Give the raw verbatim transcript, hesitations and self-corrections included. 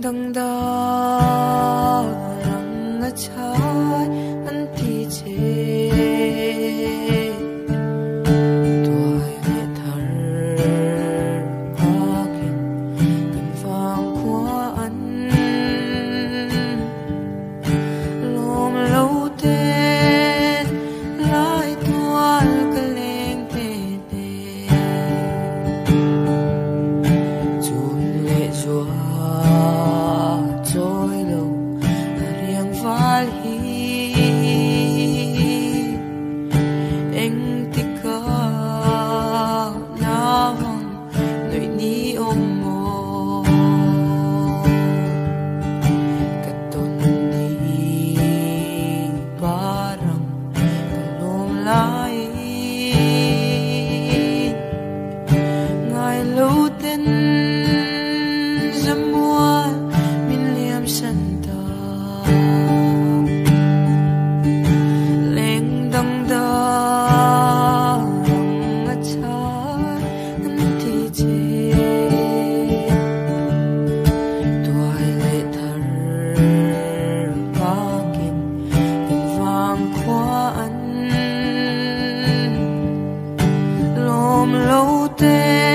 dang da rang a chai an ti che tuai le thar pakin kan vang khwa an lom lo te lai tual ka leng te te chun le zua trôi lâu riêng vali anh thích ca nào nơi ni ôm mồ cất tôn đi barang kalom lai ngài lâu tên zamua min liam santa leng dang da rang a chai an ti che tuai le thar pakin kan vang khwa an lom lo te